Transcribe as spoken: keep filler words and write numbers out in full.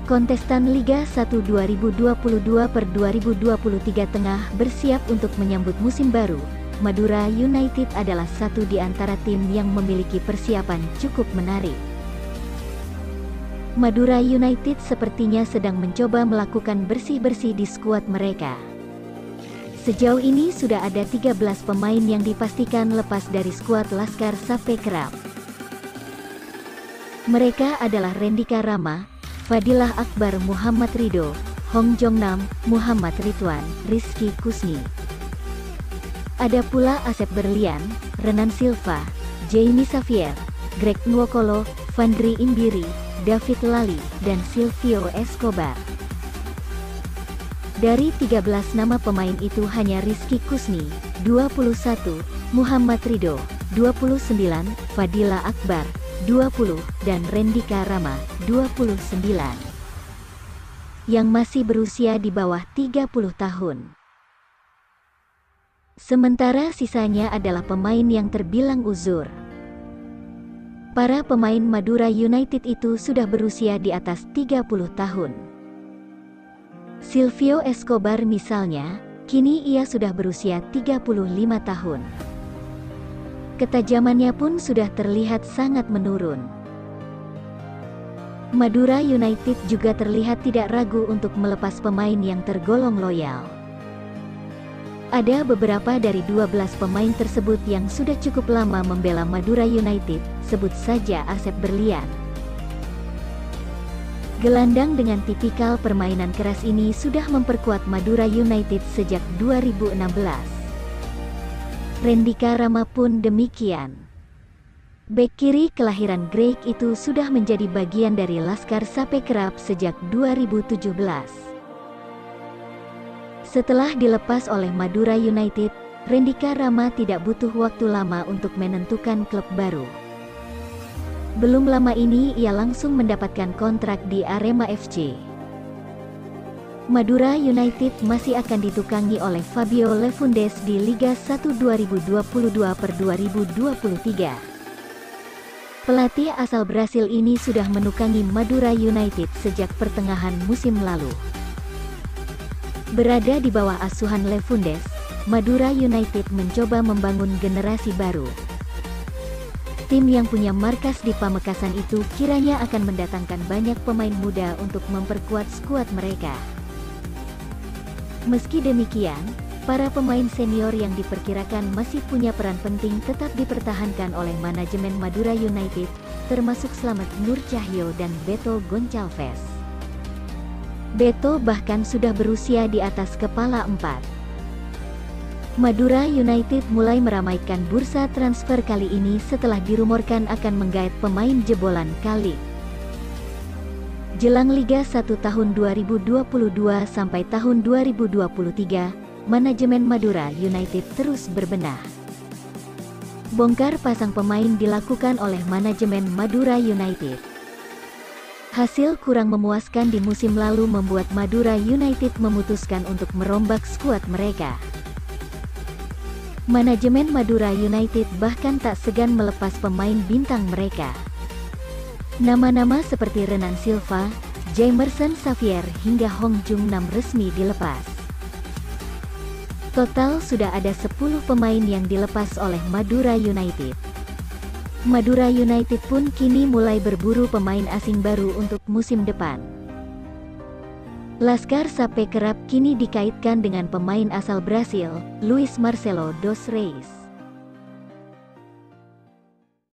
Kontestan Liga satu dua ribu dua puluh dua per dua ribu dua puluh tiga tengah bersiap untuk menyambut musim baru. Madura United adalah satu di antara tim yang memiliki persiapan cukup menarik. Madura United sepertinya sedang mencoba melakukan bersih-bersih di skuad mereka. Sejauh ini sudah ada tiga belas pemain yang dipastikan lepas dari skuad Laskar Sape Kerap. Mereka adalah Rendika Rama, Fadilah Akbar, Muhammad Ridho, Hong Jongnam, Muhammad Ridwan, Rizky Kusni. Ada pula Asep Berlian, Renan Silva, Jamie Xavier, Greg Nwokolo, Vandri Imbiri, David Lali, dan Silvio Escobar. Dari tiga belas nama pemain itu hanya Rizky Kusni, dua puluh satu, Muhammad Ridho, dua puluh sembilan, Fadilah Akbar, dua puluh, dan Rendika Rama, dua puluh sembilan, yang masih berusia di bawah tiga puluh tahun. Sementara sisanya adalah pemain yang terbilang uzur. Para pemain Madura United itu sudah berusia di atas tiga puluh tahun. Silvio Escobar misalnya, kini ia sudah berusia tiga puluh lima tahun. Ketajamannya pun sudah terlihat sangat menurun. Madura United juga terlihat tidak ragu untuk melepas pemain yang tergolong loyal. Ada beberapa dari dua belas pemain tersebut yang sudah cukup lama membela Madura United, sebut saja Asep Berlian. Gelandang dengan tipikal permainan keras ini sudah memperkuat Madura United sejak dua ribu enam belas. Rendika Rama pun demikian. Bek kiri kelahiran Greg itu sudah menjadi bagian dari Laskar Sape Kerap sejak dua ribu tujuh belas. Setelah dilepas oleh Madura United, Rendika Rama tidak butuh waktu lama untuk menentukan klub baru. Belum lama ini ia langsung mendapatkan kontrak di Arema F C. Madura United masih akan ditukangi oleh Fabio Lefundes di Liga satu dua ribu dua puluh dua per dua ribu dua puluh tiga. Pelatih asal Brasil ini sudah menukangi Madura United sejak pertengahan musim lalu. Berada di bawah asuhan Lefundes, Madura United mencoba membangun generasi baru. Tim yang punya markas di Pamekasan itu kiranya akan mendatangkan banyak pemain muda untuk memperkuat skuad mereka. Meski demikian, para pemain senior yang diperkirakan masih punya peran penting tetap dipertahankan oleh manajemen Madura United, termasuk Slamet Nur Cahyo dan Beto Goncalves. Beto bahkan sudah berusia di atas kepala empat. Madura United mulai meramaikan bursa transfer kali ini setelah dirumorkan akan menggait pemain jebolan kali. Jelang Liga satu tahun dua ribu dua puluh dua sampai tahun dua ribu dua puluh tiga, manajemen Madura United terus berbenah. Bongkar pasang pemain dilakukan oleh manajemen Madura United. Hasil kurang memuaskan di musim lalu membuat Madura United memutuskan untuk merombak skuad mereka. Manajemen Madura United bahkan tak segan melepas pemain bintang mereka. Nama-nama seperti Renan Silva, Jamerson Xavier hingga Hong Jongnam resmi dilepas. Total sudah ada sepuluh pemain yang dilepas oleh Madura United. Madura United pun kini mulai berburu pemain asing baru untuk musim depan. Laskar Sape Kerap kini dikaitkan dengan pemain asal Brasil, Luis Marcelo dos Reis.